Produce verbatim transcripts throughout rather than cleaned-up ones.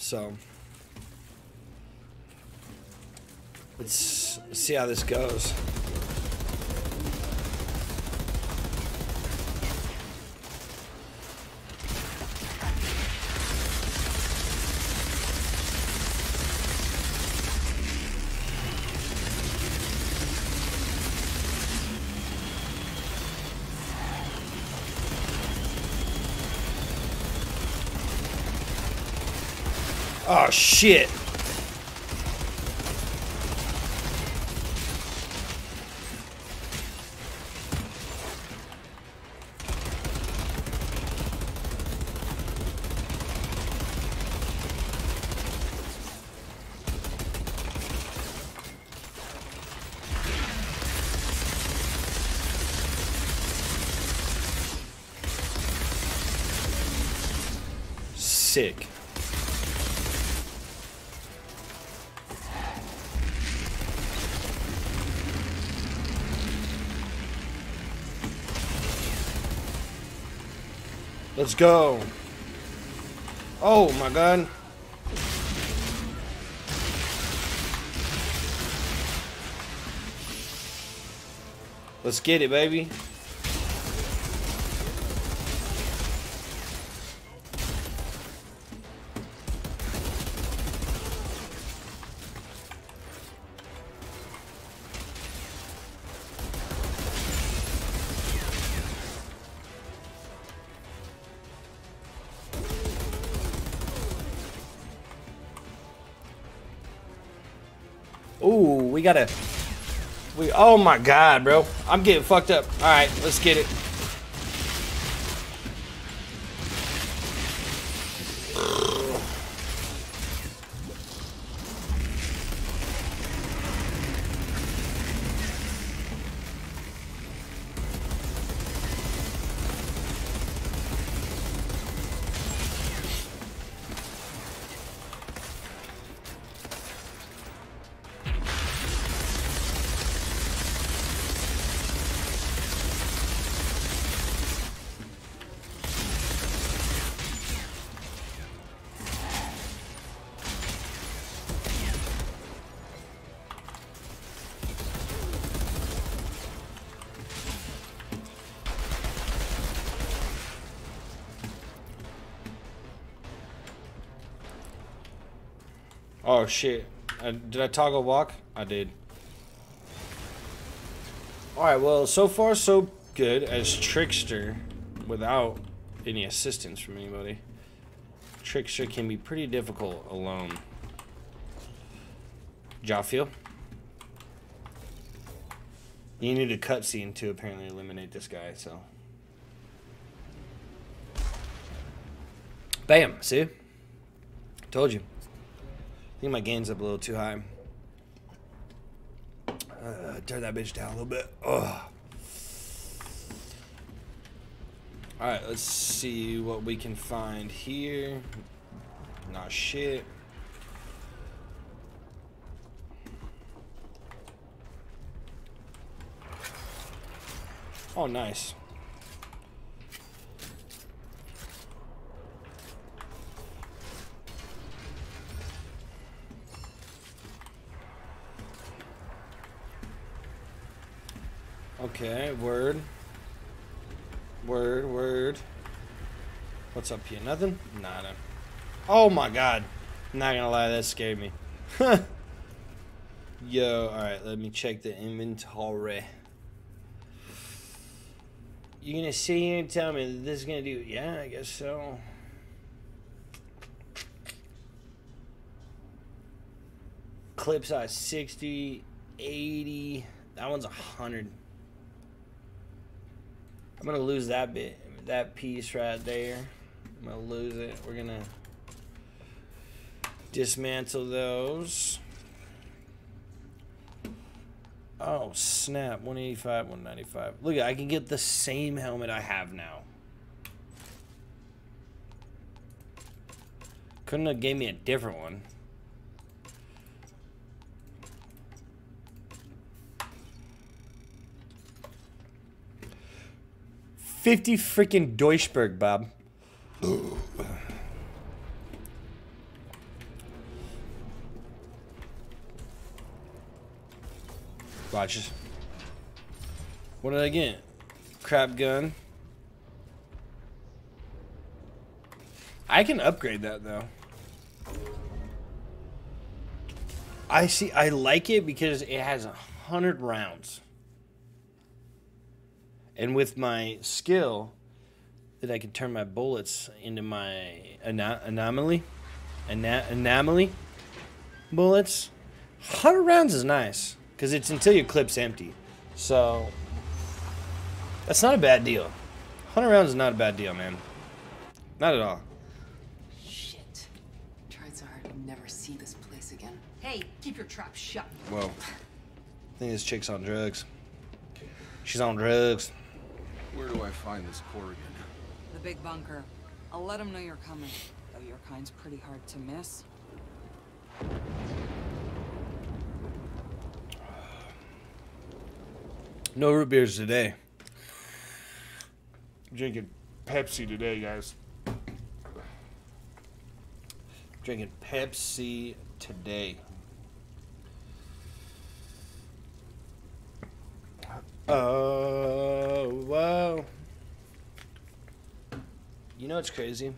So let's see how this goes. Oh shit. Sick. Let's go. Oh my god. Let's get it, baby. Ooh, we gotta. We. Oh my god, bro. I'm getting fucked up. All right, let's get it. Oh shit. Uh, did I toggle walk? I did. Alright, well, so far so good as Trickster without any assistance from anybody. Trickster can be pretty difficult alone. Jawfeel? You need a cutscene to apparently eliminate this guy, so. Bam! See? Told you. I think my gain's up a little too high. Uh, turn that bitch down a little bit. Ugh. Alright, let's see what we can find here. Not shit. Oh, nice. Okay, word. Word, word. What's up here? Nothing? Nada. Oh my god. I'm not gonna lie, that scared me. Yo, alright, let me check the inventory. You gonna sit here and tell me that this is gonna do? Yeah, I guess so. Clip size sixty, eighty. That one's a hundred. I'm gonna lose that bit, that piece right there. I'm gonna lose it. We're gonna dismantle those. Oh snap! one eighty-five, one ninety-five. Look, I can get the same helmet I have now. Couldn't have gave me a different one. fifty freaking Deutschberg, Bob. Watch this. What did I get? Crap gun. I can upgrade that though. I see. I like it because it has a hundred rounds, and with my skill, that I can turn my bullets into my ana anomaly, ana anomaly bullets. Hundred rounds is nice because it's until your clip's empty, so that's not a bad deal. Hundred rounds is not a bad deal, man. Not at all. Shit. Tried so hard to never see this place again. Hey, keep your trap shut. Well, I think this chick's on drugs. She's on drugs. Where do I find this Corrigan? The big bunker. I'll let him know you're coming. Though your kind's pretty hard to miss. No root beers today. Drinking Pepsi today, guys. Drinking Pepsi today. Oh, wow. You know what's crazy?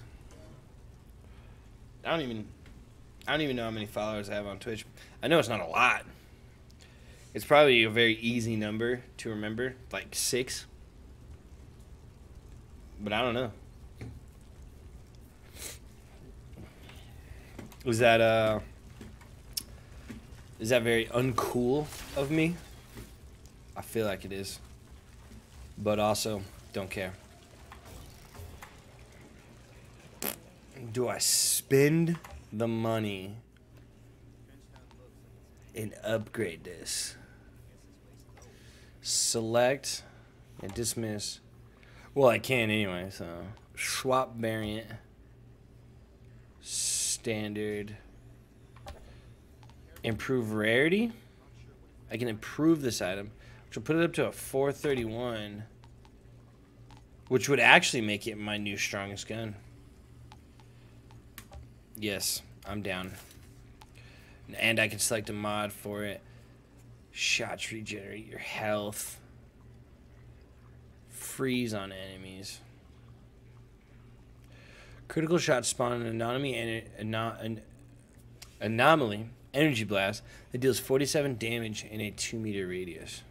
I don't even I don't even know how many followers I have on Twitch. I know it's not a lot. It's probably a very easy number to remember, like six. But I don't know. Was that uh is that very uncool of me? I feel like it is. But also, don't care. Do I spend the money and upgrade this? Select and dismiss. Well, I can anyway, so swap variant. Standard. Improve rarity. I can improve this item, which will put it up to a four thirty-one, which would actually make it my new strongest gun. Yes, I'm down. And I can select a mod for it. Shots regenerate your health. Freeze on enemies. Critical shots spawn an anomaly and an anomaly energy blast that deals forty-seven damage in a two meter radius.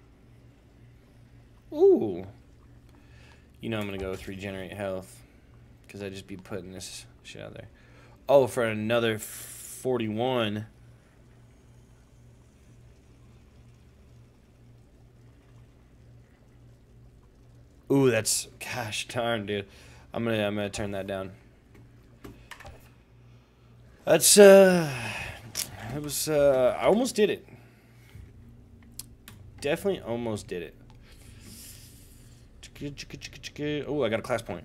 Ooh. You know I'm gonna go with regenerate health because I just be putting this shit out there. Oh, for another forty-one. Ooh, that's gosh darn, dude. I'm gonna I'm gonna turn that down. That's uh, it was uh, I almost did it. Definitely almost did it. Oh, I got a class point.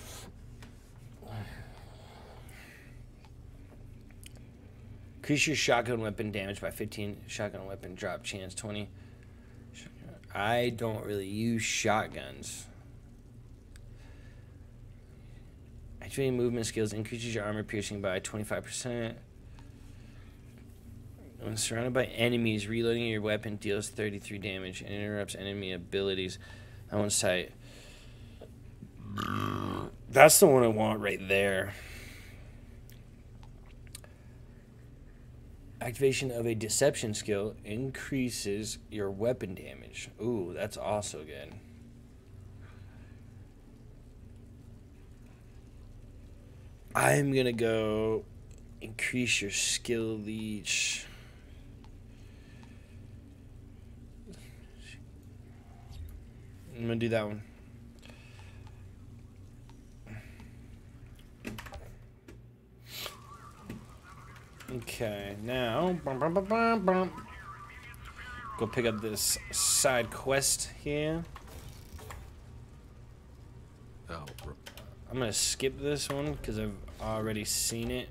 Increase your shotgun weapon damage by fifteen. Shotgun weapon drop chance twenty. I don't really use shotguns. Activating movement skills increases your armor piercing by twenty-five percent. When surrounded by enemies, reloading your weapon deals thirty-three damage and interrupts enemy abilities on one side. That's the one I want right there. Activation of a deception skill increases your weapon damage. Ooh, that's also good. I'm gonna go increase your skill leech. I'm gonna do that one. Okay, now bum, bum, bum, bum, bum. Go pick up this side quest here. Oh, bro. I'm gonna skip this one because I've already seen it.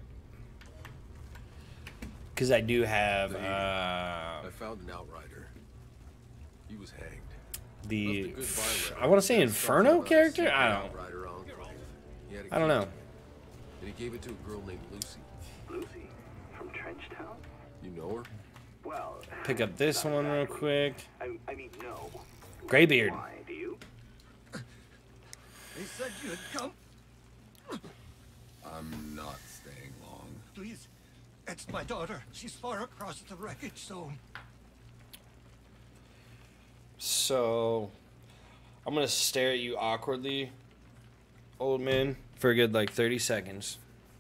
Because I do have. Uh, I found an outrider. He was hanged. The I want to say Inferno character. I don't. I don't know. And he gave it to a girl named Lucy. Lucy from Trenchtown? You know her? Well, Pick up this one real quick. I, I mean, no. Graybeard. Why do you? They said you had come. I'm not staying long. Please, it's my daughter. She's far across the wreckage zone. So, I'm gonna stare at you awkwardly, old man, for a good like thirty seconds.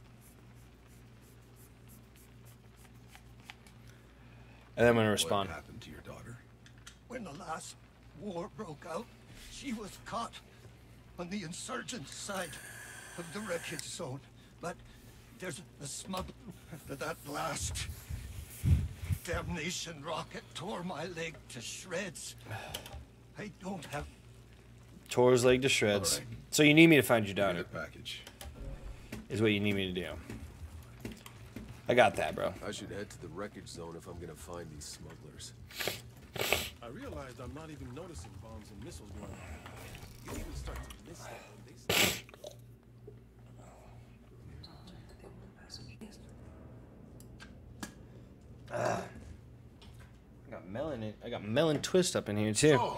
And then I'm gonna respond. What happened to your daughter? When the last war broke out, she was caught on the insurgent side of the wreckage zone. But there's a smuggler that last damnation rocket tore my leg to shreds. I don't have. Tore his leg to shreds. All right. So you need me to find your Give me daughter, the package. is what you need me to do. I got that, bro. I should head to the wreckage zone if I'm gonna find these smugglers. I realized I'm not even noticing bombs and missiles going off. You even start to miss that when they start. I got melon. I got melon twist up in here too. So,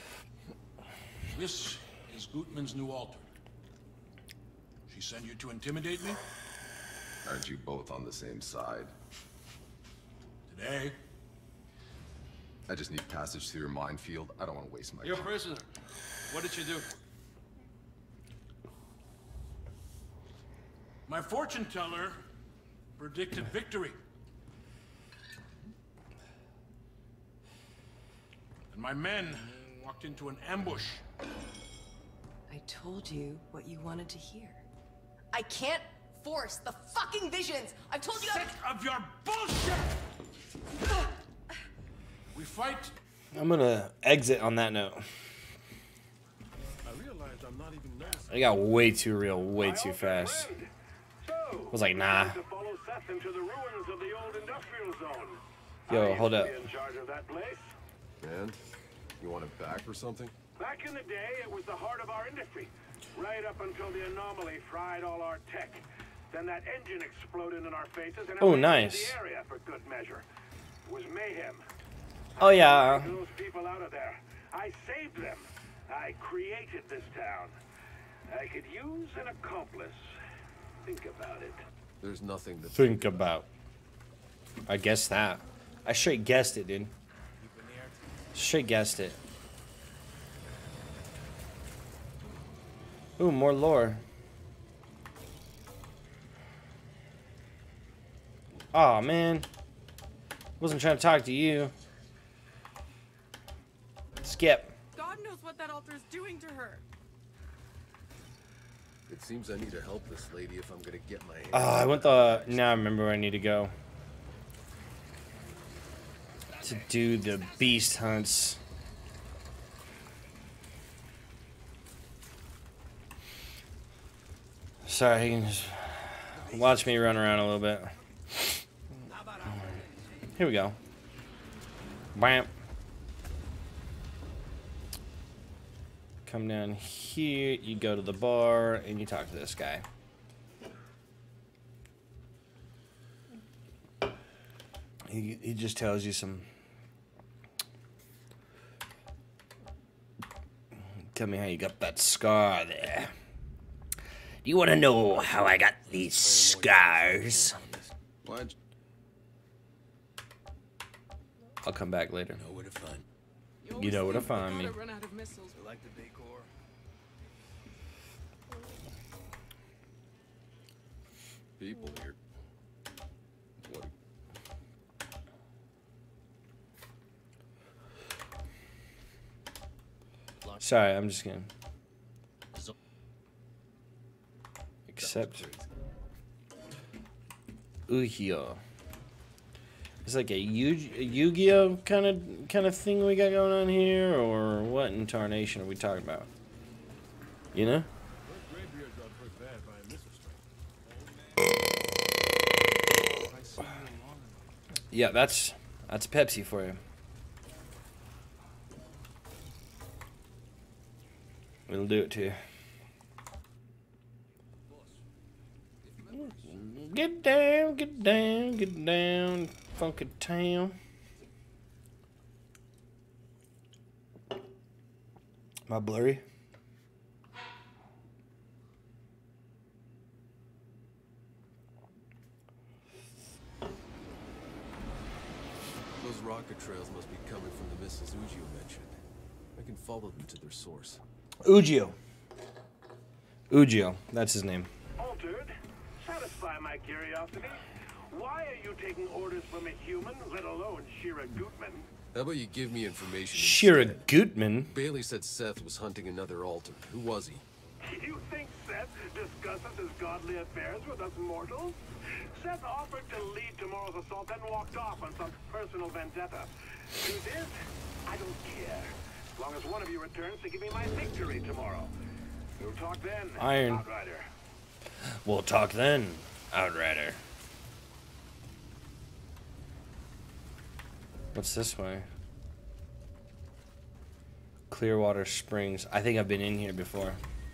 this is Gutman's new alter. She sent you to intimidate me? Aren't you both on the same side? Today, I just need passage through your minefield. I don't want to waste my you're a time. prisoner. What did you do? My fortune teller predicted victory. And my men walked into an ambush. I told you what you wanted to hear. I can't force the fucking visions! I've told you. Sick of your bullshit! We fight. I'm gonna exit on that note. I realized I'm not even noticing. I got way too real, way too fast. So, I was like, nah. to follow Seth into the ruins of the old industrial zone. Yo, I hold used up. to be in charge of that place. Man, you want it back or something? Back in the day, it was the heart of our industry. Right up until the anomaly fried all our tech. Then that engine exploded in our faces and Oh, it nice. the area for good measure. It was mayhem. Oh yeah. Those people out of there. I saved them. I created this town. I could use an accomplice. Think about it. There's nothing to Think about. I guessed that. I straight guessed it, dude. Straight guessed it. Ooh, more lore. Aw, man. Wasn't trying to talk to you. Skip. God knows what that altar is doing to her. It seems I need to help this lady if I'm gonna get my hands. Oh, I went the... Now I remember where I need to go. To do the beast hunts. Sorry, you can just watch me run around a little bit. Here we go. Bam. Come down here, you go to the bar, and you talk to this guy. He, he just tells you some... Tell me how you got that scar there. Do you want to know how I got these scars? What? I'll come back later. Know where to find. You know where to find me. Run out of missiles. I like the decor. People here. What? Sorry, I'm just gonna accept. Yu-Gi-Oh. It's like a Yu- a Yu-Gi-Oh kind of kind of thing we got going on here, or what in tarnation are we talking about? You know? Graybeard got hurt bad by a missile strike. I see you long enough. Yeah, that's that's Pepsi for you. It'll do it to you. Get down, get down, get down, funky town. Am I blurry? Those rocket trails must be coming from the missiles Ugio mentioned. I can follow them to their source. Ugio. Ugio, that's his name. Altered, satisfy my curiosity. Why are you taking orders from a human, let alone Shira Gutman? How about you give me information Shira instead? Gutman? Bailey said Seth was hunting another Altered. Who was he? You think Seth discusses his godly affairs with us mortals? Seth offered to lead tomorrow's assault, then walked off on some personal vendetta. Truth is, I don't care. As long as one of you returns to give me my victory tomorrow. We'll talk then, Iron. Outrider. We'll talk then, Outrider. What's this way? Clearwater Springs. I think I've been in here before.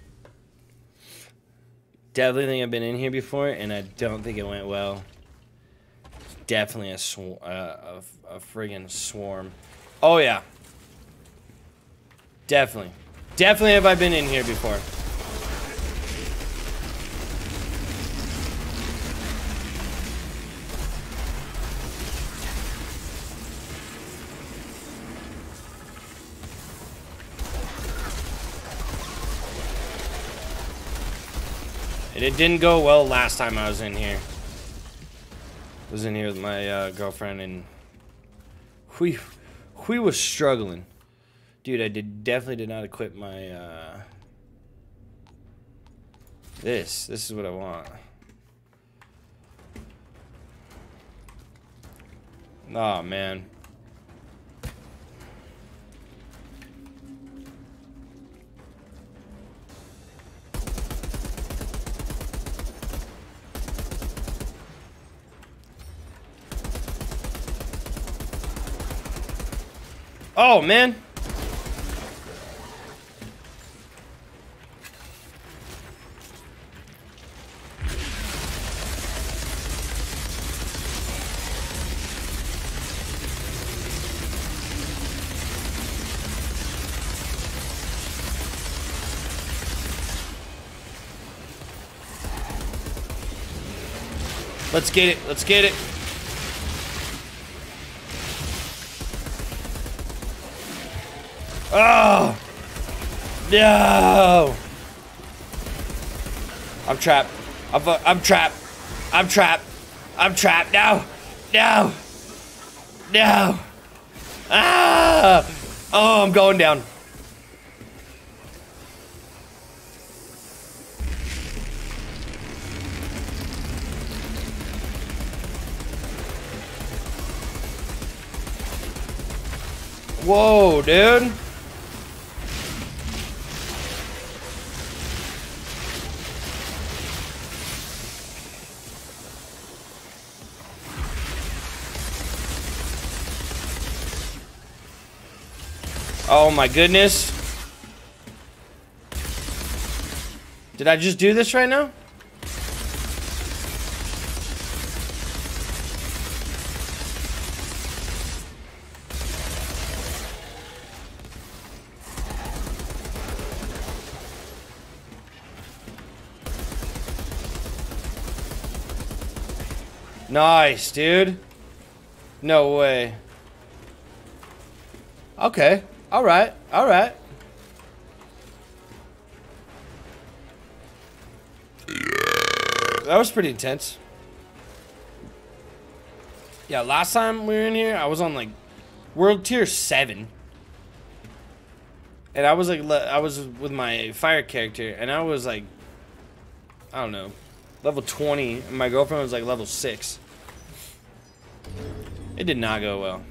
Definitely think I've been in here before, and I don't think it went well. It's definitely a, sw uh, a, a friggin' swarm. Oh, yeah. Definitely. Definitely have I been in here before. And it didn't go well last time I was in here. I was in here with my uh, girlfriend, and we we was struggling. Dude, I did definitely did not equip my uh, this. This is what I want. Oh man. Oh, man. Let's get it. Let's get it. Oh! No! I'm trapped. I'm, uh, I'm trapped. I'm trapped. I'm trapped. No! No! No! Ah! Oh, I'm going down. Whoa, dude. Oh my goodness. Did I just do this right now? Nice, dude. No way. Okay. All right. All right. That was pretty intense. Yeah, last time we were in here, I was on like World Tier seven. And I was like, I was with my fire character, and I was like, I don't know, level twenty, and my girlfriend was like level six. It did not go well.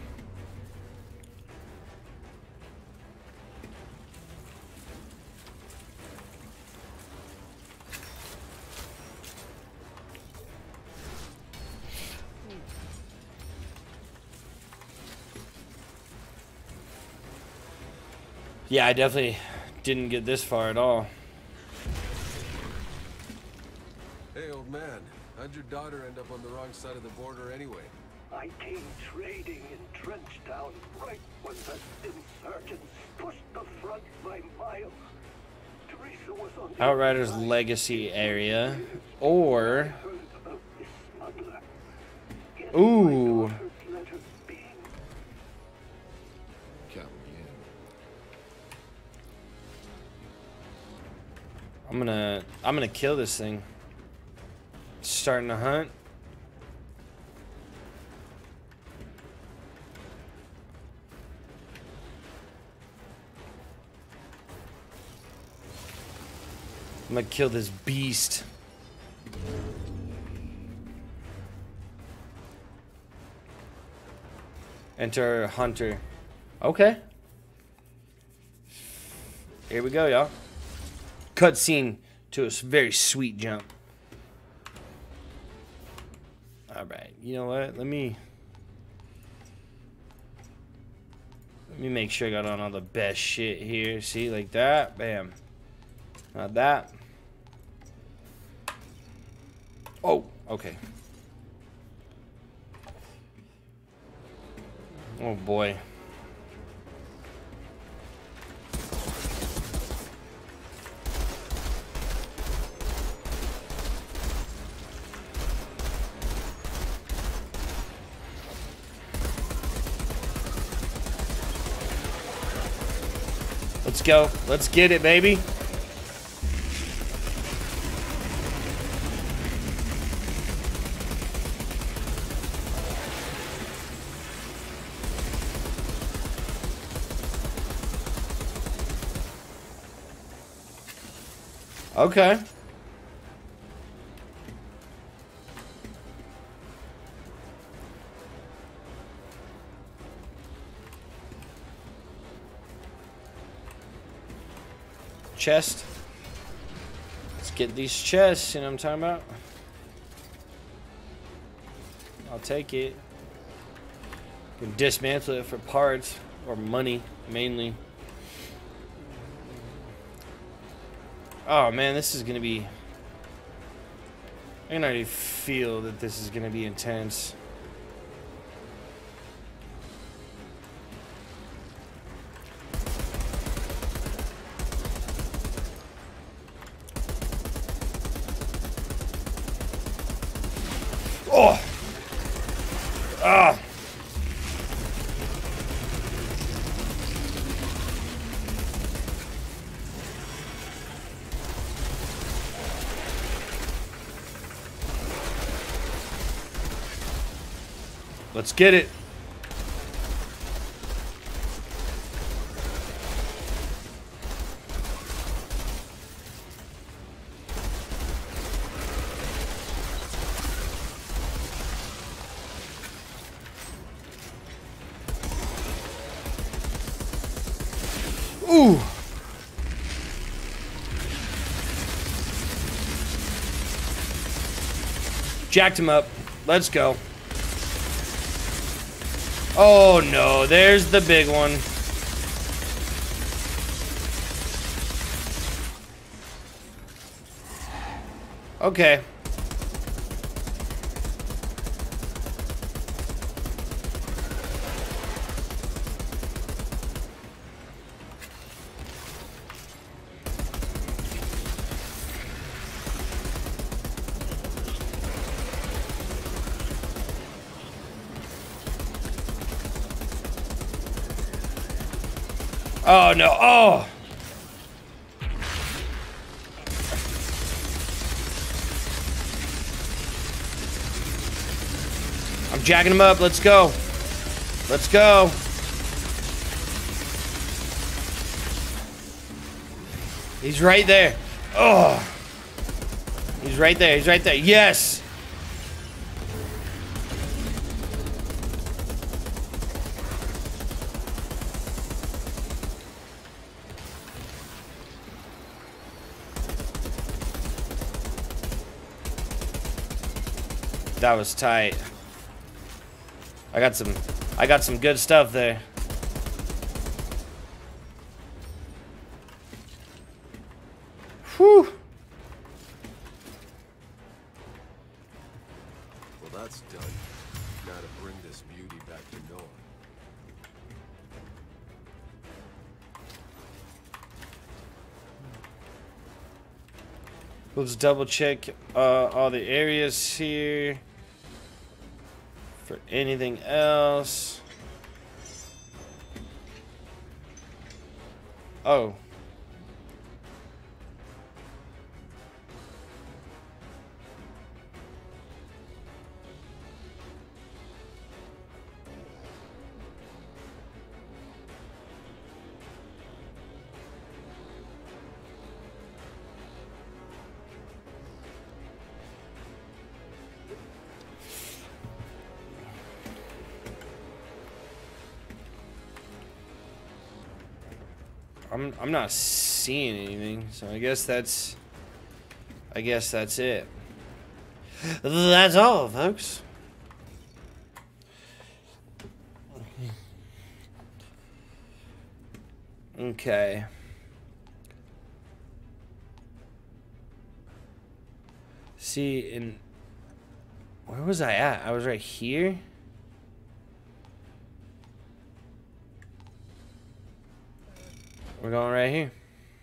Yeah, I definitely didn't get this far at all. Hey, old man. How'd your daughter end up on the wrong side of the border anyway? I came trading in Trenchtown right when the insurgents pushed the front by miles. Teresa was on the Outriders other side. Legacy area. Or... Heard of this smuggler. Guess Ooh. my daughter's let her be. Count me in. I'm gonna... I'm gonna kill this thing. Starting to hunt. I'm gonna kill this beast. Enter Hunter. Okay. Here we go, y'all. Cutscene to a very sweet jump. Alright, you know what? Let me... Let me make sure I got on all the best shit here. See, like that. Bam. Not that. Oh, okay. Oh boy. Let's go. Let's get it, baby. Okay. Chest. Let's get these chests, you know what I'm talking about? I'll take it. You can dismantle it for parts or money, mainly. Oh man, this is gonna be... I can already feel that this is gonna be intense. Oh! Ah! Let's get it. Ooh. Jacked him up. Let's go. Oh no, there's the big one. Okay. Oh no, oh! I'm jacking him up, let's go. Let's go. He's right there. Oh! He's right there, he's right there, yes! That was tight. I got some I got some good stuff there. Whew. Well, that's done. Now to bring this this beauty back to Nora. Let's double check uh, all the areas here for anything else. Oh. I'm I'm not seeing anything, so I guess that's I guess that's it. That's all, folks. Okay. See, and where was I at? I was right here. We're going right here.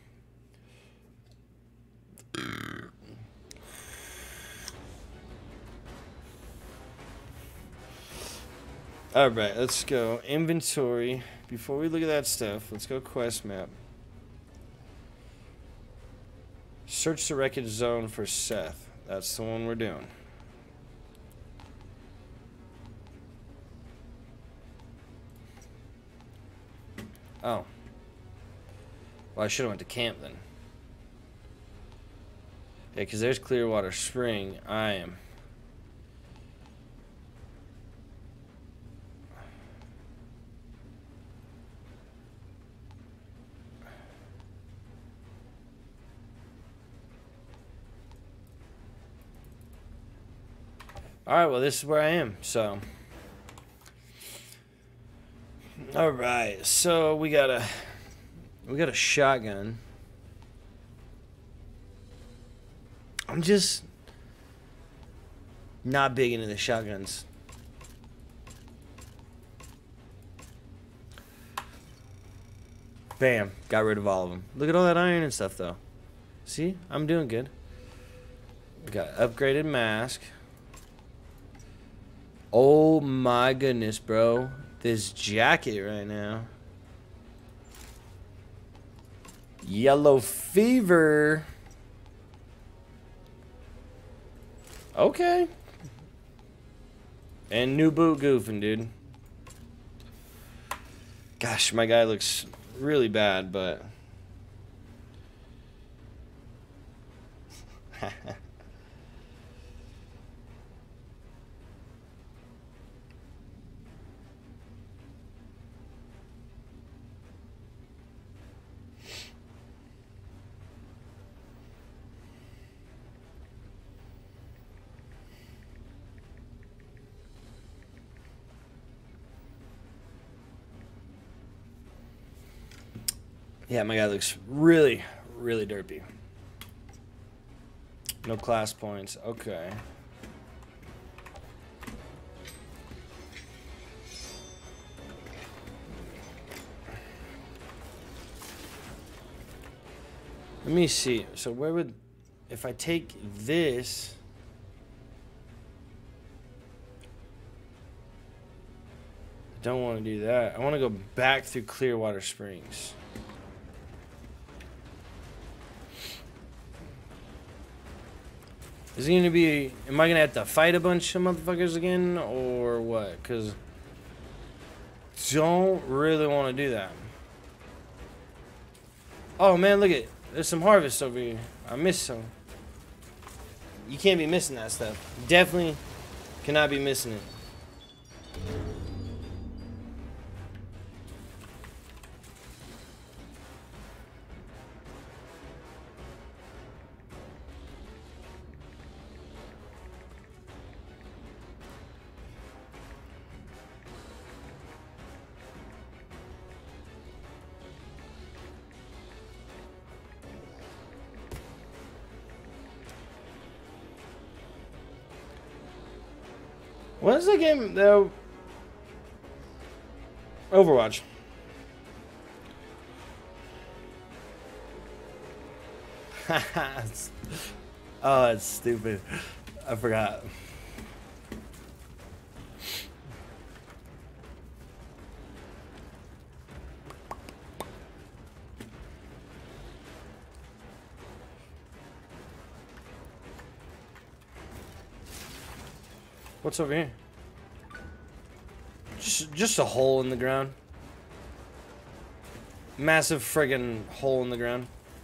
Alright, let's go. Inventory. Before we look at that stuff, let's go quest map. Search the wreckage zone for Seth. That's the one we're doing. Oh. Well, I should have went to camp then. Yeah, because there's Clearwater Spring. I am. Alright, well, this is where I am, so. Alright, so we got a. We got a shotgun. I'm just not big into the shotguns. Bam. Got rid of all of them. Look at all that iron and stuff, though. See? I'm doing good. We got upgraded mask. Oh my goodness, bro. This jacket right now. Yellow fever. Okay. And new boot goofing, dude. Gosh, my guy looks really bad, but yeah, my guy looks really, really derpy. No class points. Okay. Let me see. So where would, if I take this, I don't want to do that. I want to go back through Clearwater Springs. Is it going to be, am I going to have to fight a bunch of motherfuckers again, or what? Because don't really want to do that. Oh, man, look at, there's some harvest over here. I missed some. You can't be missing that stuff. Definitely cannot be missing it. What is the game though? Overwatch. Oh, that's stupid. I forgot. What's over here? Just, just a hole in the ground. Massive friggin' hole in the ground.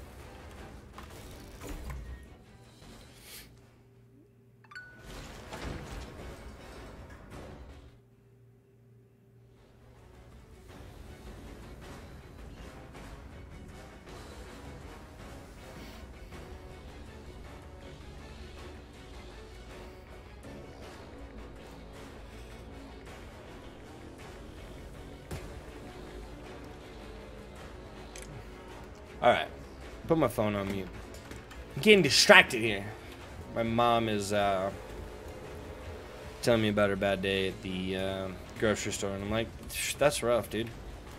Alright, put my phone on mute. I'm getting distracted here. My mom is uh, telling me about her bad day at the uh, grocery store, and I'm like, that's rough, dude.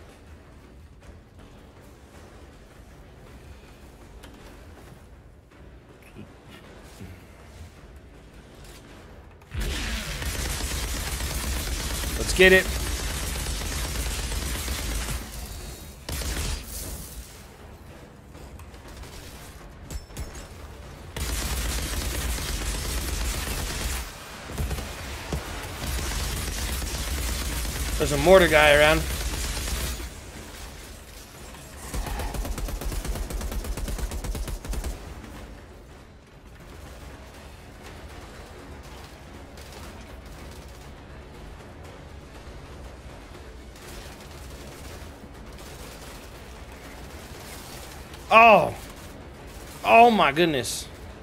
Let's get it. There's a mortar guy around. Oh! Oh my goodness.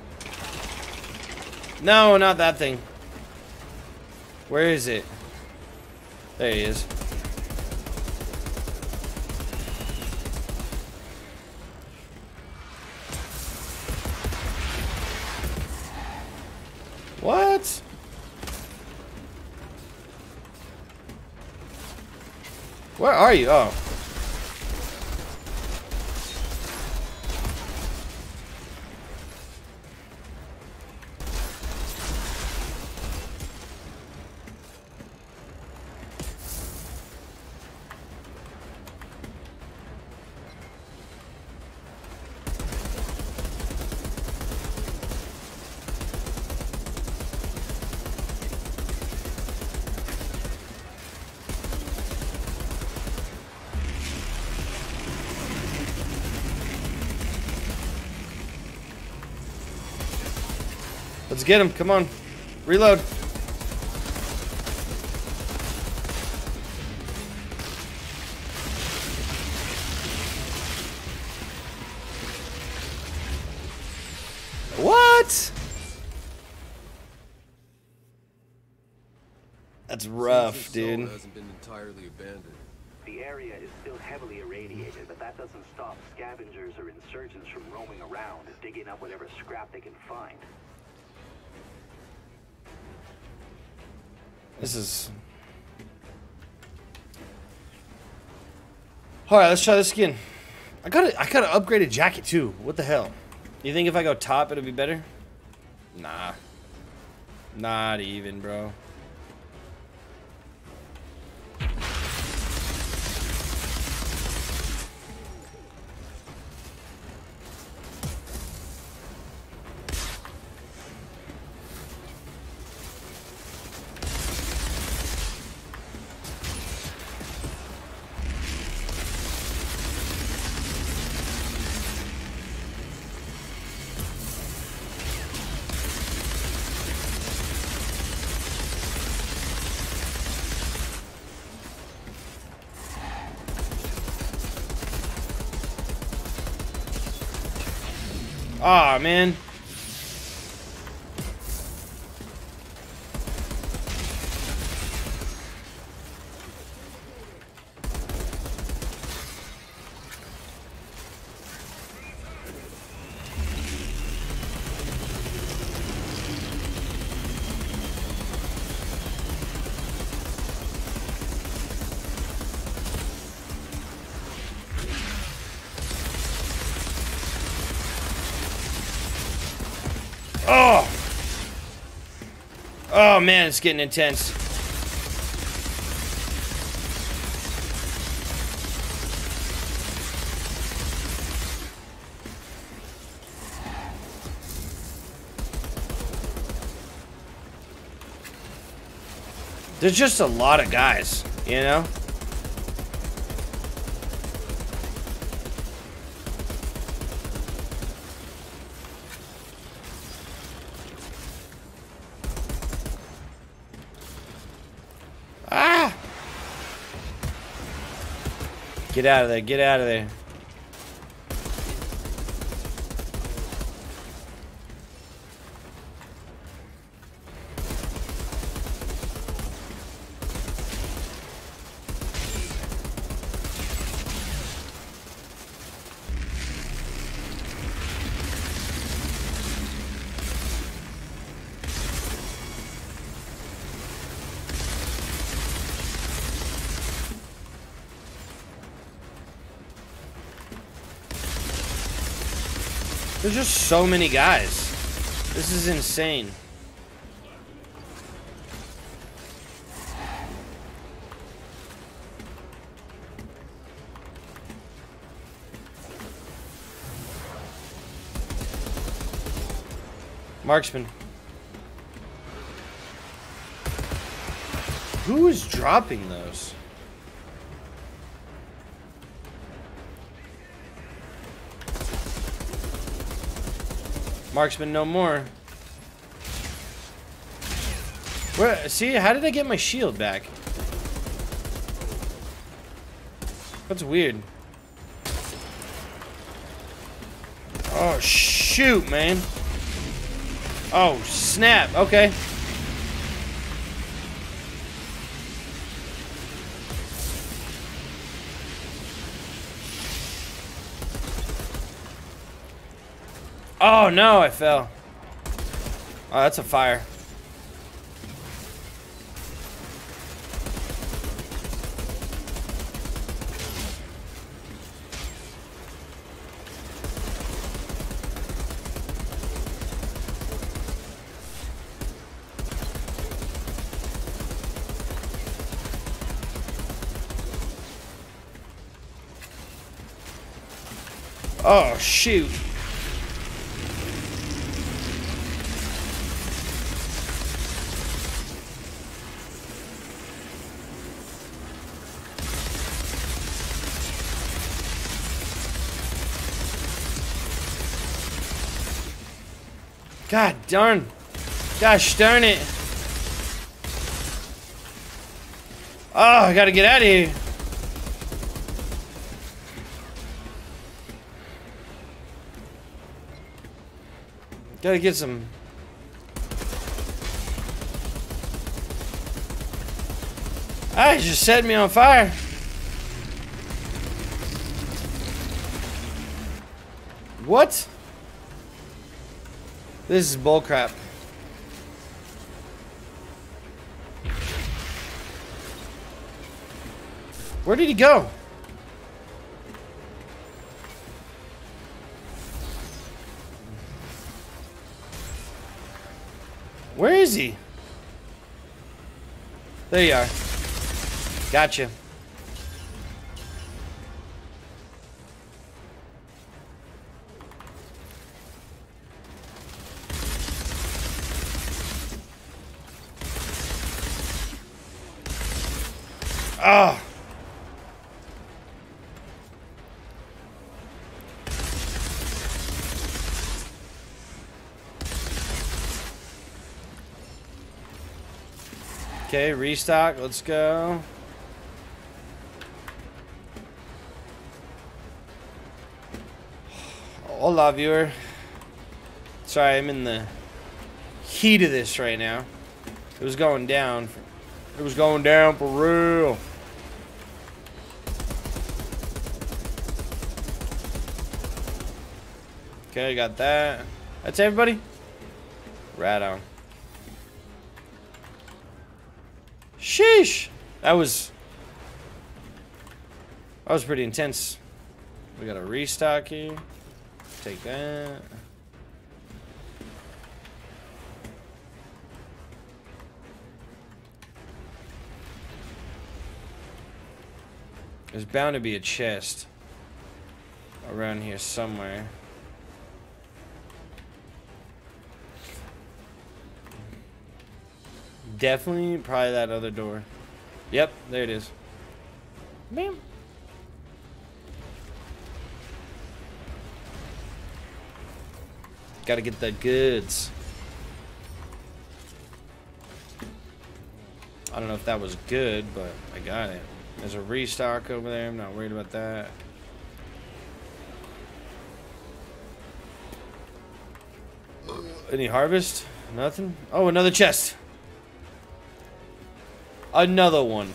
No, not that thing. Where is it? There he is. What? Where are you? Oh. Let's get him. Come on. Reload. What? That's rough, dude. Hasn't been entirely abandoned. The area is still heavily irradiated, but that doesn't stop scavengers or insurgents from roaming around, digging up whatever scrap they can find. This is... Alright, let's try this again. I got a, I got an upgraded jacket too. What the hell? You think if I go top it'll be better? Nah. Not even, bro. Aw, man. Oh! Oh man, it's getting intense. There's just a lot of guys, you know? Ah! Get out of there, get out of there. There's just so many guys. This is insane. Marksman. Who is dropping those? Marksman no more. Where, see, how did I get my shield back? That's weird. Oh, shoot, man. Oh, snap. Okay. Oh no, I fell. Oh, that's a fire. Oh, shoot. God darn. Gosh darn it. Oh, I gotta get out of here. Gotta get some. Ah, he just set me on fire. What? This is bullcrap. Where did he go? Where is he? There you are. Gotcha. Ah. Okay, restock. Let's go. Hola, viewer. Sorry, I'm in the heat of this right now. It was going down. It was going down for real. Okay, got that. That's everybody? Right on. Sheesh! That was... That was pretty intense. We got a restock here. Take that. There's bound to be a chest around here somewhere. Definitely, probably that other door. Yep, there it is. Bam. Gotta get the goods. I don't know if that was good, but I got it. There's a restock over there. I'm not worried about that. Any harvest? Nothing? Oh, another chest. Another one.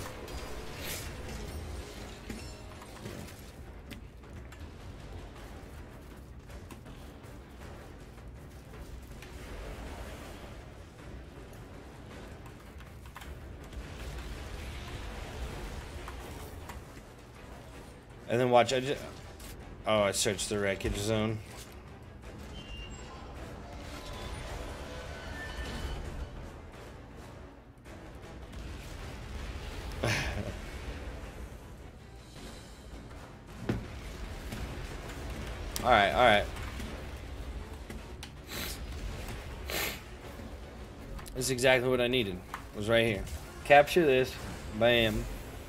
And then watch, I just... Oh, I searched the wreckage zone. Alright, alright. This is exactly what I needed. It was right here. Capture this. Bam.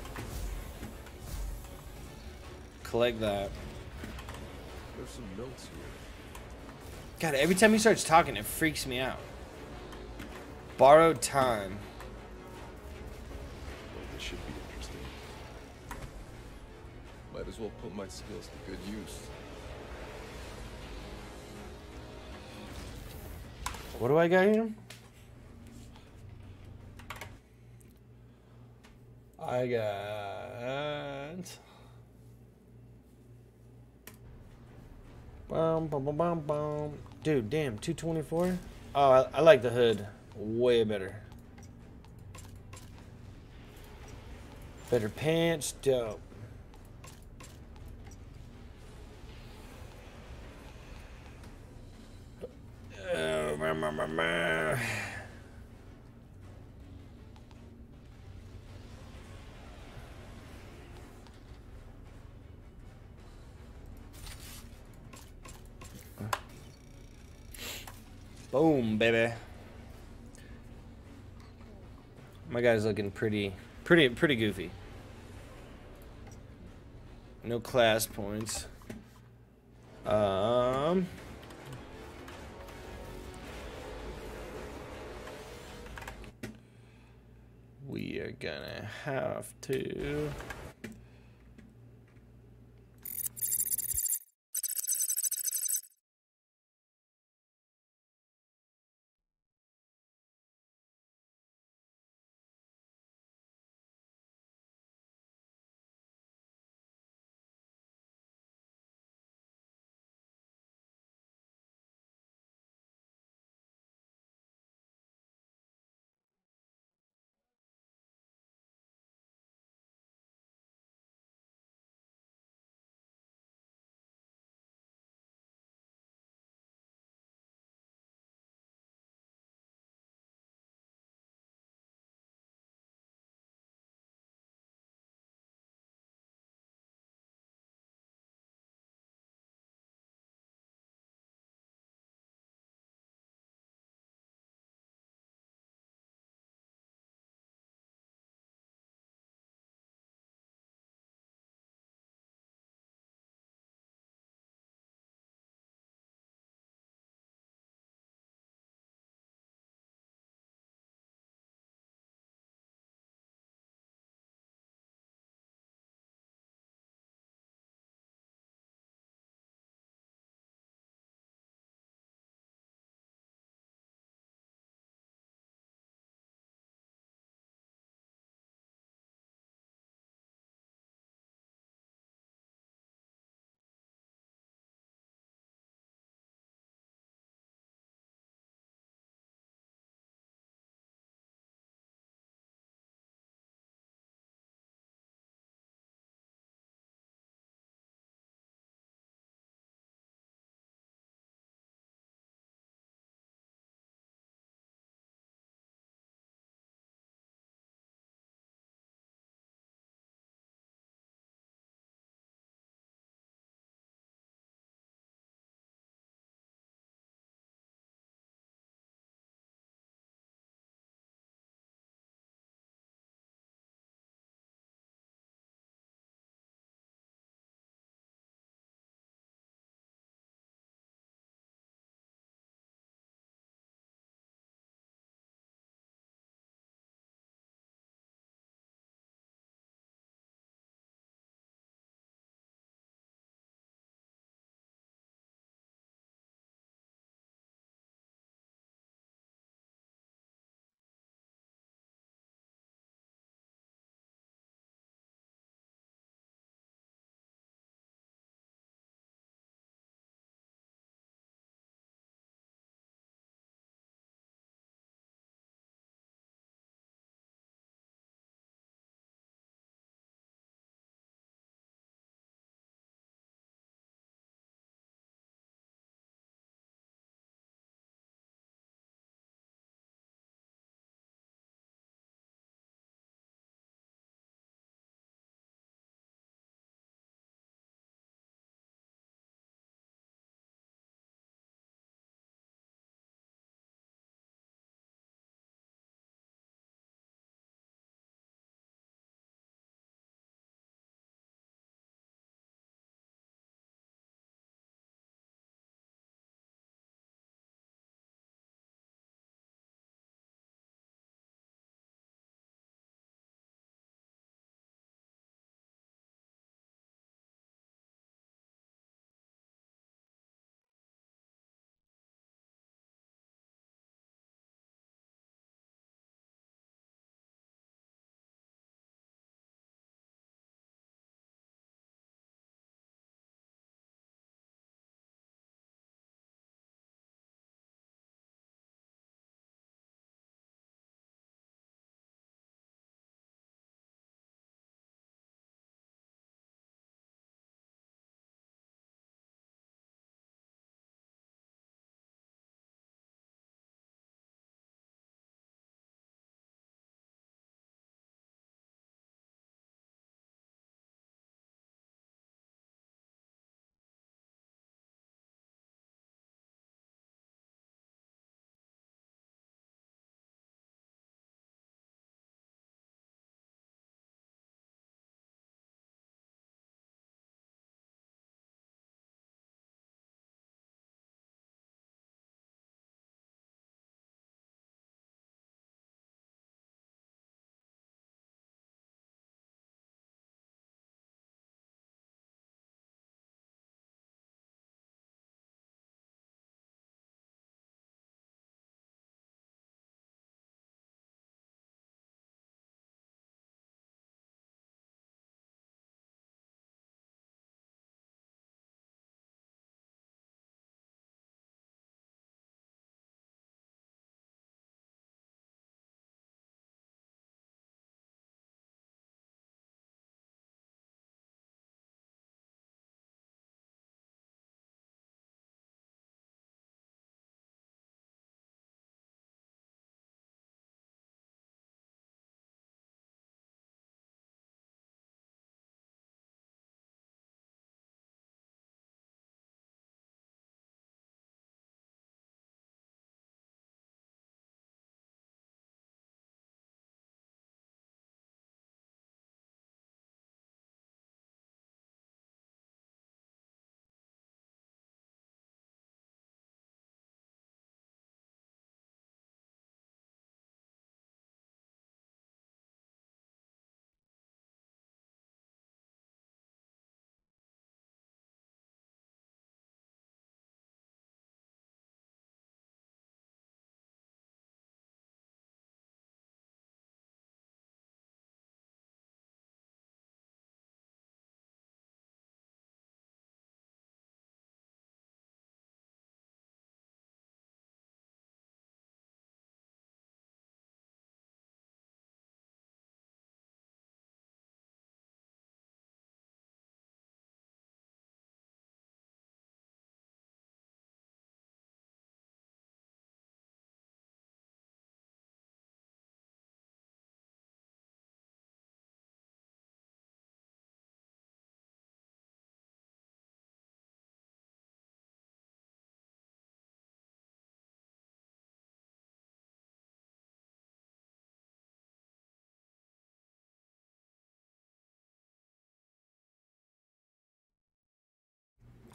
Collect that. There's some notes here. God, every time he starts talking, it freaks me out. Borrowed time. Well, this should be interesting. Might as well put my skills to good use. What do I got here? I got... Bum, bum, bum, bum, bum. Dude, damn, two twenty-four? Oh, I, I like the hood way better. Better pants, dope. Uh, rah, rah, rah, rah. Boom, baby. My guy's looking pretty, pretty, pretty goofy. No class points. Um. We are gonna have to.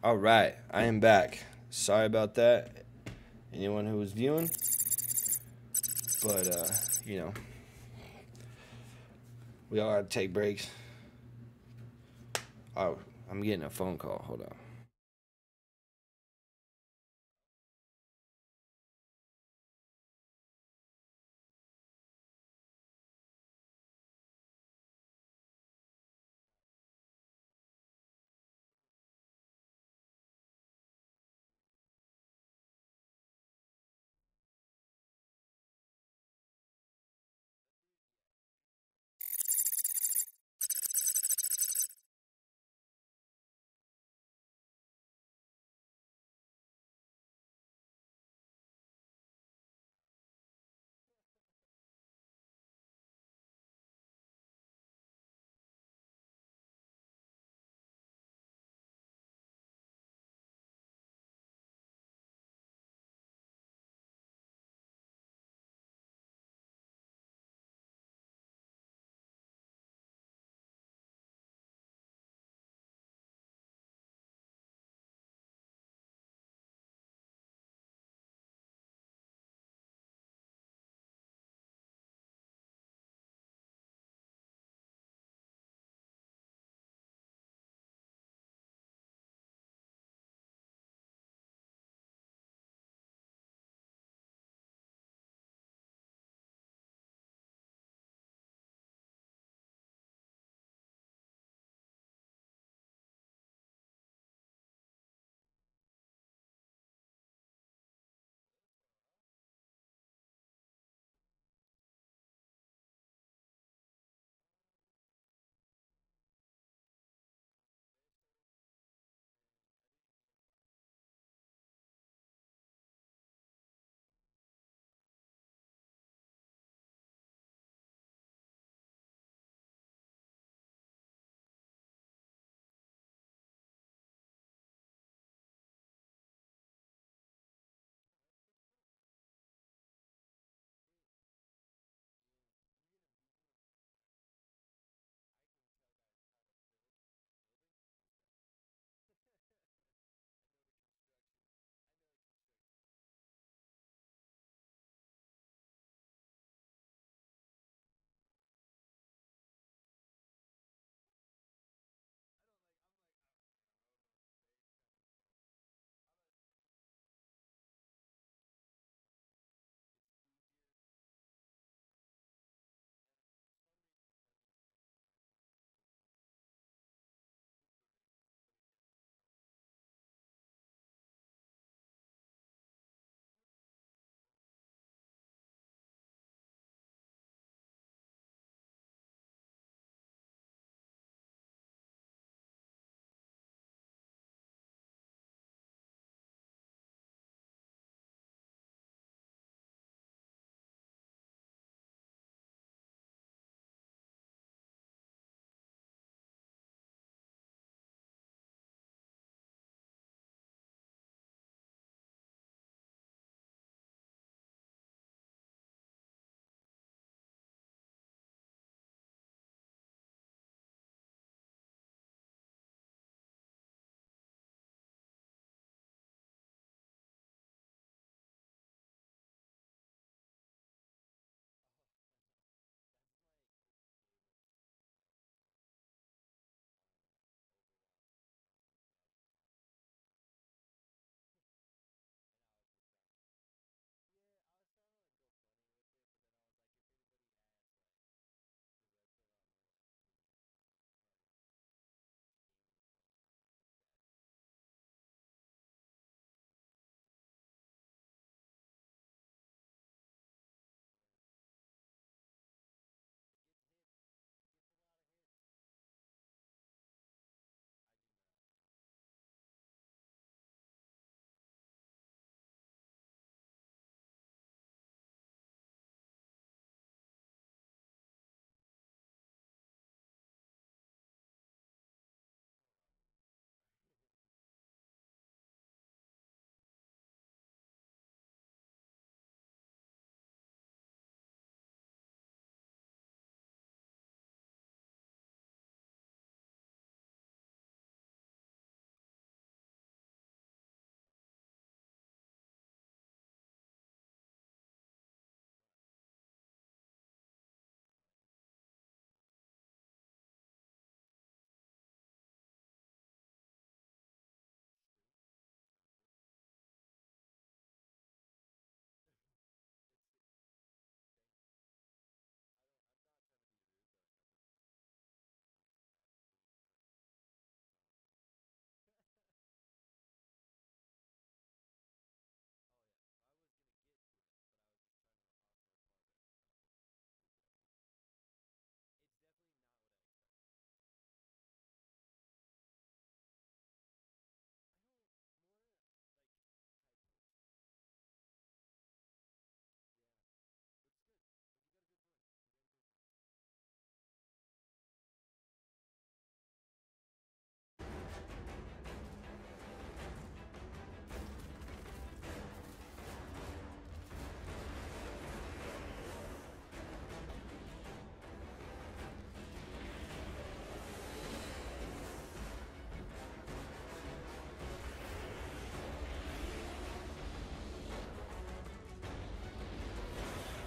All right, I am back. Sorry about that, anyone who was viewing. But, uh, you know, we all gotta take breaks. Oh, I'm getting a phone call. Hold on.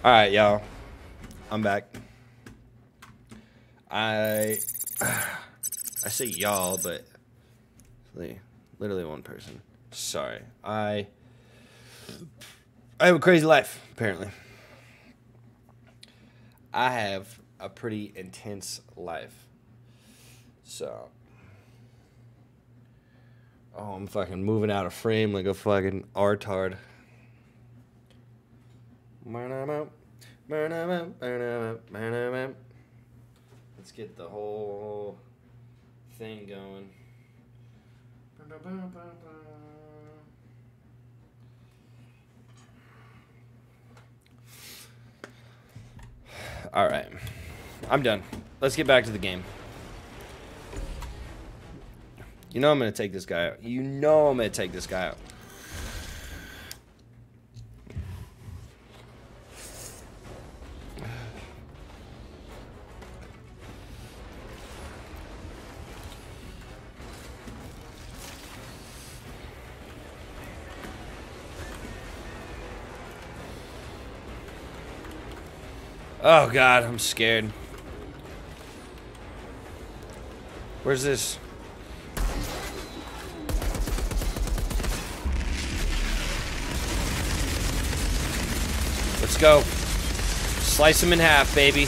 All right, y'all. I'm back. I I say y'all, but literally one person. Sorry. I I have a crazy life, apparently. I have a pretty intense life. So, oh, I'm fucking moving out of frame like a fucking artard. Let's get the whole thing going. All right, I'm done. Let's get back to the game. You know I'm gonna take this guy out. You know I'm gonna take this guy out. Oh God, I'm scared. Where's this? Let's go. Slice him in half, baby.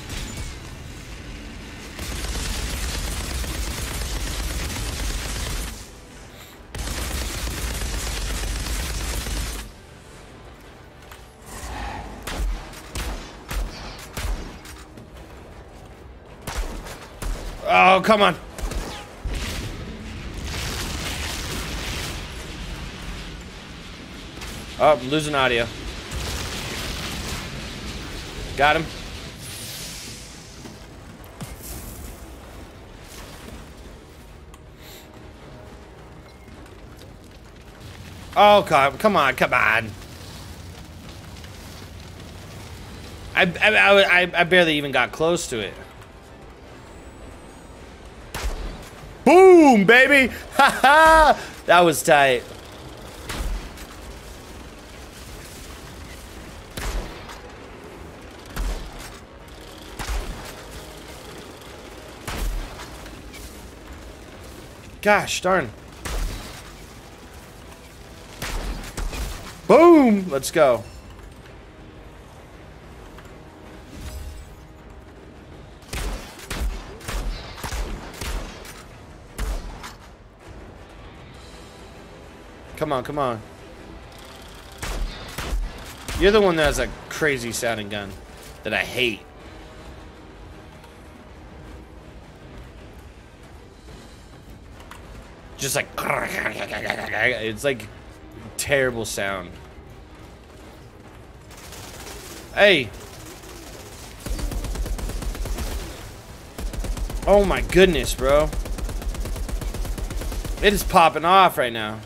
Oh, come on. Oh, I'm losing audio. Got him. Oh, God. Come on. Come on. I, I, I, I barely even got close to it. Boom, baby! Ha ha! That was tight. Gosh darn. Boom! Let's go. Come on, come on. You're the one that has a crazy sounding gun that I hate. Just like, it's like terrible sound. Hey. Oh my goodness, bro. It is popping off right now.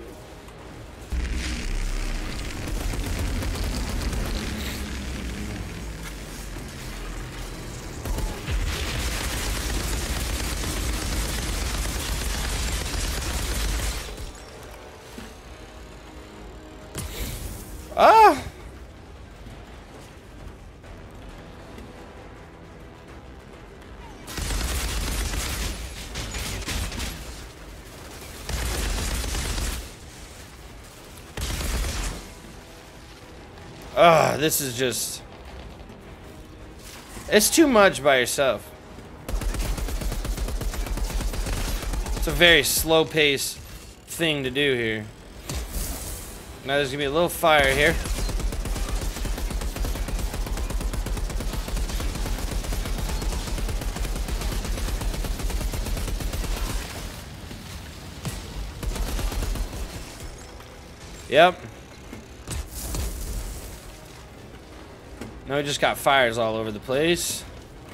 Ah! Ah, this is just... It's too much by yourself. It's a very slow-paced thing to do here. Now there's gonna be a little fire here. Yep. Now we just got fires all over the place.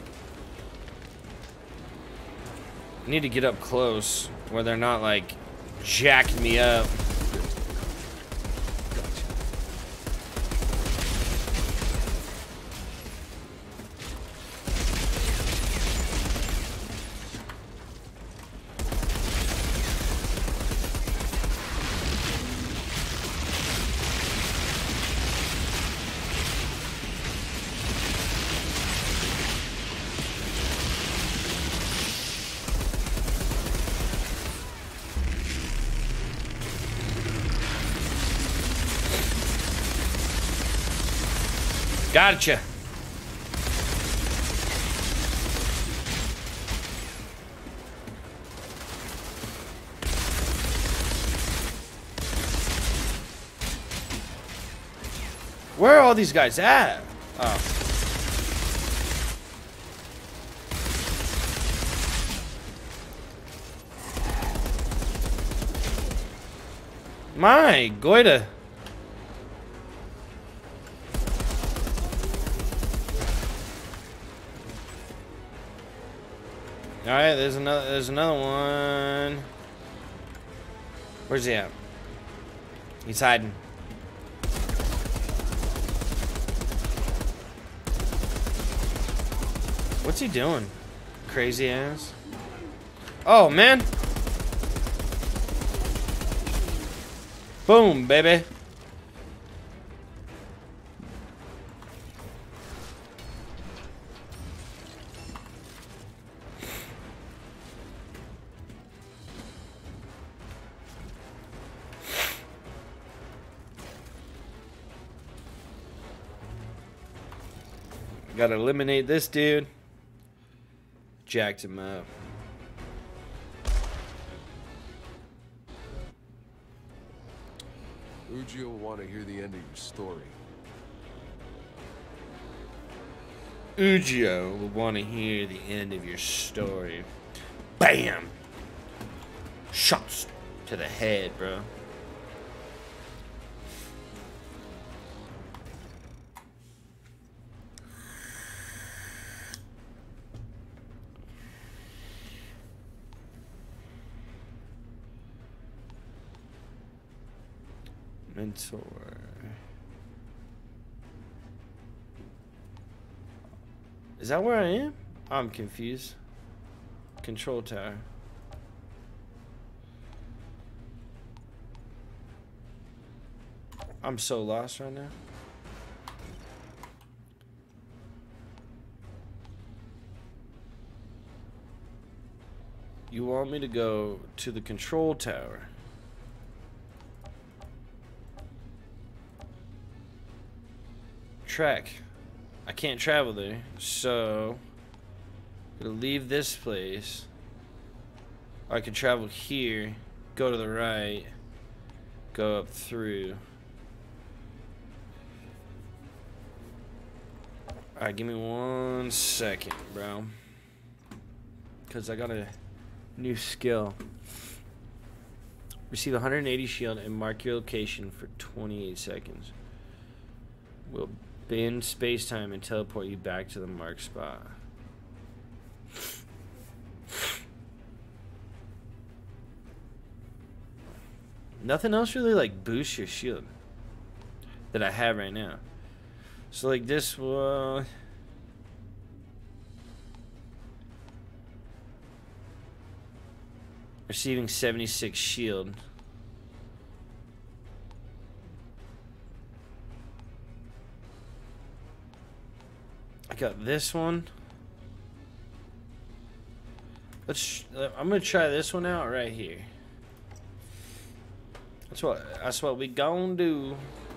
I need to get up close where they're not like jacking me up. Gotcha. Where are all these guys at? Oh. My goita. All right, there's another. There's another one. Where's he at? He's hiding. What's he doing? Crazy ass. Oh man. Boom, baby. Gotta eliminate this dude. Jacked him up. Ujio will want to hear the end of your story. Ujio will want to hear the end of your story. Bam! Shots to the head, bro. Mentor. Is that where I am? I'm confused. Control tower. I'm so lost right now. You want me to go to the control tower? Track. I can't travel there, so I'm gonna leave this place. Or I can travel here, go to the right, go up through. Alright, give me one second, bro. Because I got a new skill. Receive one hundred eighty shield and mark your location for twenty-eight seconds. We'll bend space-time and teleport you back to the marked spot. Nothing else really like boosts your shield that I have right now. So like this one, receiving seventy-six shield. I got this one. Let's. I'm gonna try this one out right here. That's what. That's what we gonna do.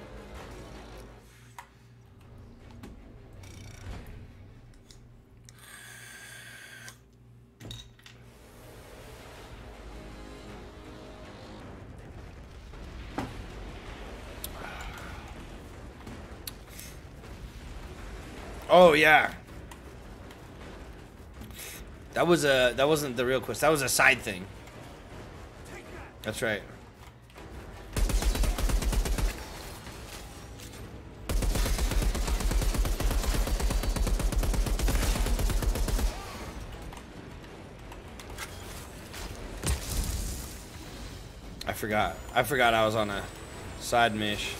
Oh yeah. That was a that wasn't the real quest. That was a side thing. That's right. I forgot. I forgot I was on a side mish.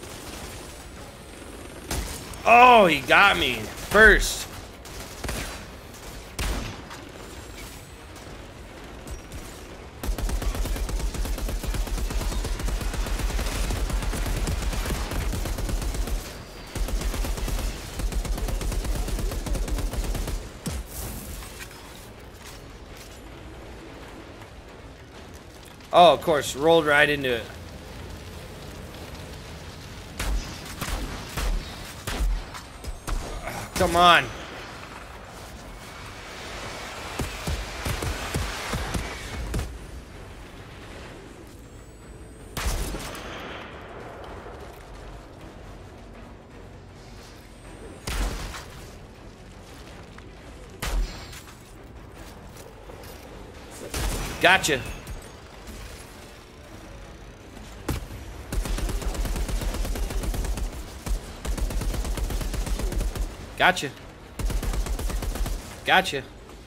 Oh, he got me first. Oh, of course, rolled right into it. Come on. Gotcha. Gotcha. Gotcha.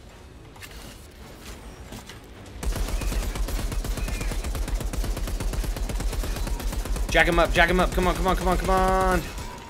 Jack him up, jack him up. Come on, come on, come on, come on.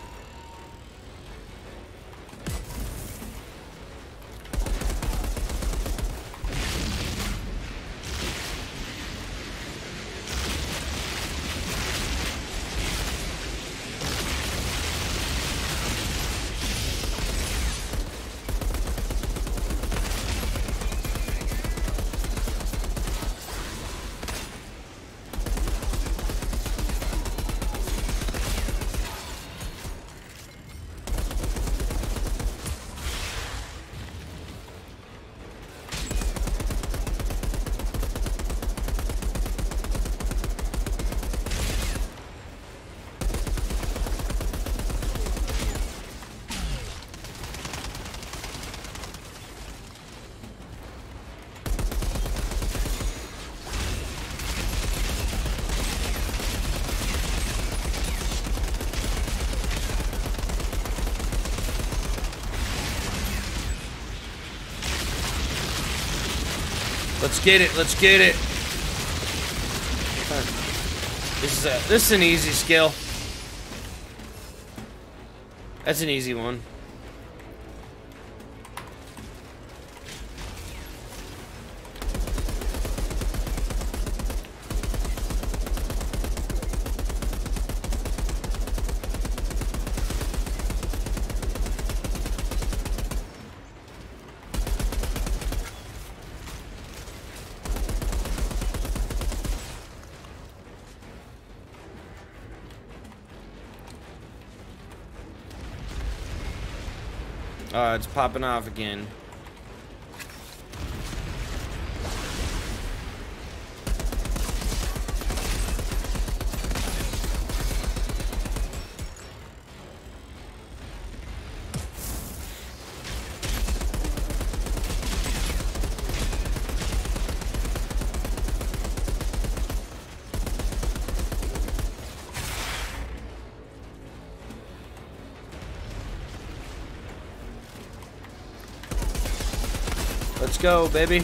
Let's get it. Let's get it. This is a, this is an easy skill. That's an easy one. Uh, it's popping off again. Let's go, baby.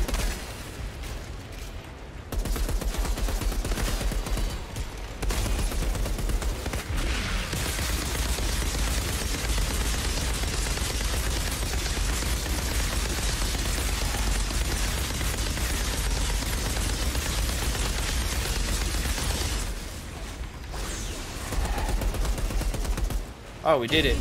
Oh, we did it.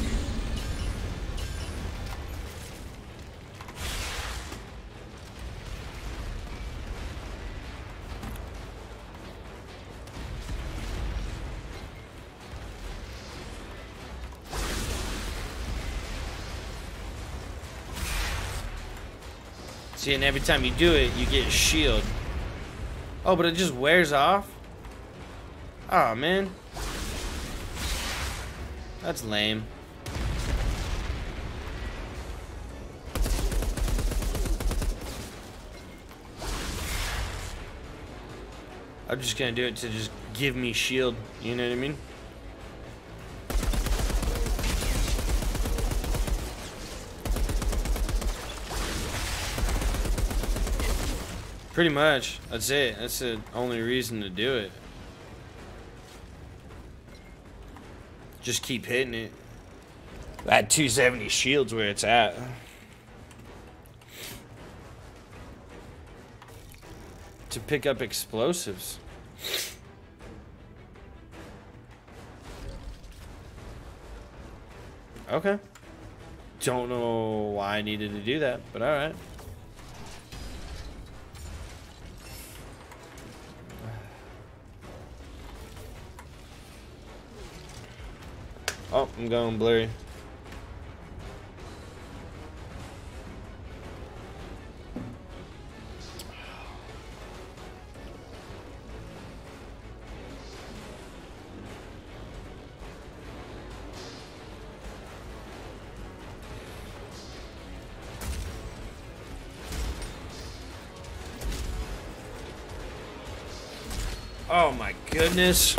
See, and every time you do it, you get a shield. Oh, but it just wears off? Oh, man. That's lame. I'm just gonna do it to just give me shield. You know what I mean? Pretty much. That's it. That's the only reason to do it. Just keep hitting it. That two seventy shield's where it's at. To pick up explosives. Okay. Don't know why I needed to do that, but alright. Oh, I'm going blurry. Oh my goodness.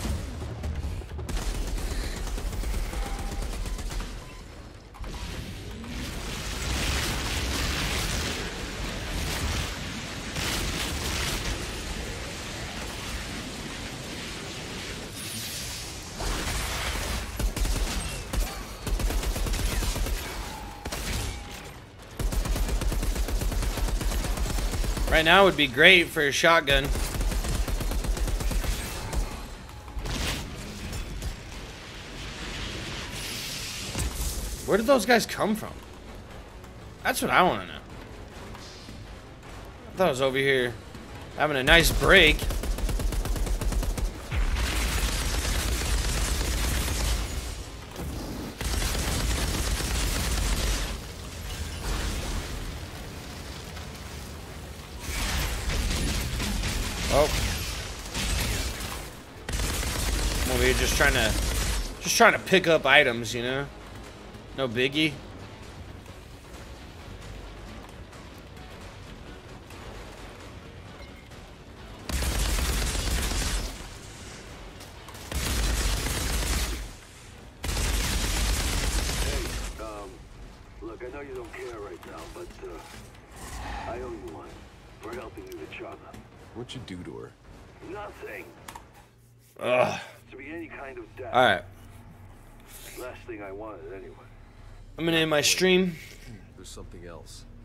Right now would be great for a shotgun. Where did those guys come from? That's what I want to know. I thought I was over here having a nice break. Oh. I'm over here just trying to just trying to pick up items, you know? No biggie. Hey, um, look, I know you don't care right now, but, uh, I owe you one for helping you with Chana. What'd you do to her? Nothing. Ugh. To be any kind of death. Alright. Last thing I wanted, anyway. I'm gonna end my stream. There's something else.